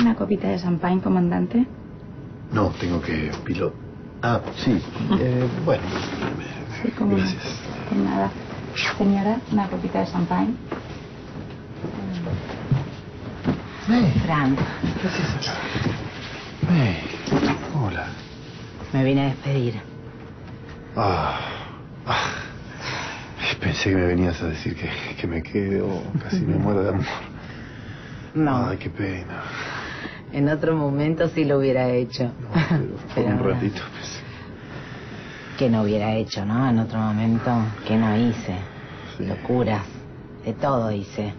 ¿Una copita de champán, comandante? No, tengo que pilotar. Ah, sí. Bueno. Sí, como gracias. Pues nada. Señora, una copita de champán. Fran. Gracias, acá. Hola. Me vine a despedir. Pensé que me venías a decir que me quedo, casi me muero de amor. No. Ay, qué pena. En otro momento sí lo hubiera hecho. No, pero por un ratito. Pues. Que no hubiera hecho, ¿no? En otro momento, que no hice. Sí. Locuras. De todo hice.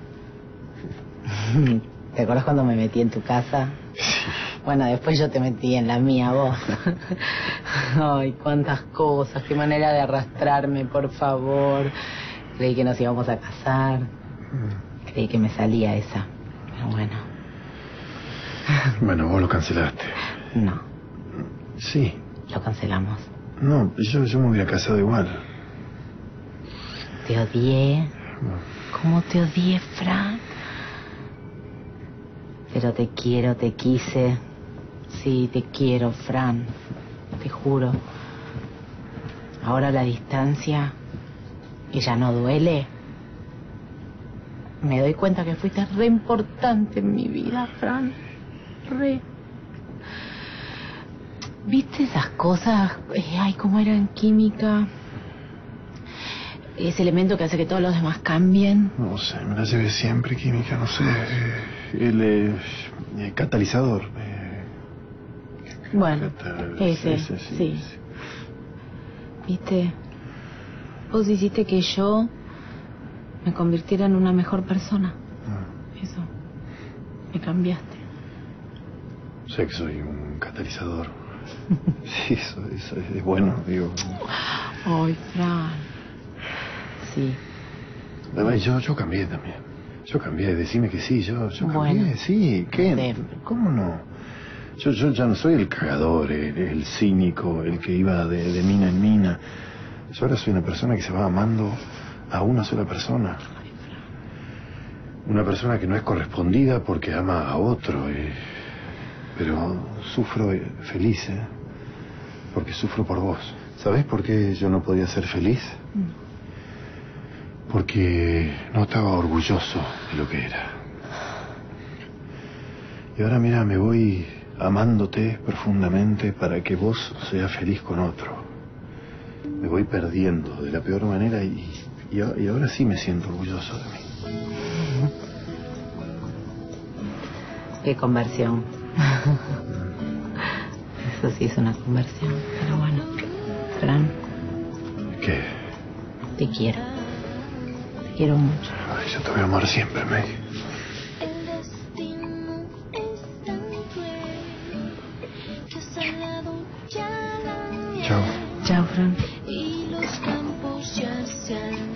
¿Te acuerdas cuando me metí en tu casa? Sí. Bueno, después yo te metí en la mía, vos. Ay, cuántas cosas, qué manera de arrastrarme, por favor. Creí que nos íbamos a casar. Creí que me salía esa. Pero bueno. Bueno, vos lo cancelaste. No. Sí. Lo cancelamos. No, yo me hubiera casado igual. Te odié. ¿Cómo te odié, Fran? Pero te quiero, te quise. Sí, te quiero, Fran. Te juro. Ahora la distancia, que ya no duele. Me doy cuenta que fuiste re importante en mi vida, Fran. Re. ¿Viste esas cosas? Ay, cómo era en química. Ese elemento que hace que todos los demás cambien. No sé, me la llevé siempre, química, no sé. El catalizador. Bueno, ese, sí. ¿Viste? Vos hiciste que yo me convirtiera en una mejor persona. Eso. Me cambiaste. Sé que soy un catalizador. Sí, eso es bueno, digo. Ay, Fran. Sí. Yo cambié también. Yo cambié, decime que sí, yo cambié, bueno, sí. ¿Qué? ¿Cómo no? Yo ya no soy el cagador, el cínico, el que iba de mina en mina. Yo ahora soy una persona que se va amando a una sola persona. Una persona que no es correspondida porque ama a otro. Pero sufro feliz, porque sufro por vos. ¿Sabés por qué yo no podía ser feliz? Porque no estaba orgulloso de lo que era. Y ahora mira, me voy amándote profundamente para que vos seas feliz con otro. Me voy perdiendo de la peor manera y ahora sí me siento orgulloso de mí. Qué conversión. Eso sí es una conversión. Pero bueno, Fran. ¿Qué? Te quiero. Te quiero mucho. Ay, yo te voy a amar siempre, May. Chao. Chao, Fran. Y los campos ya se han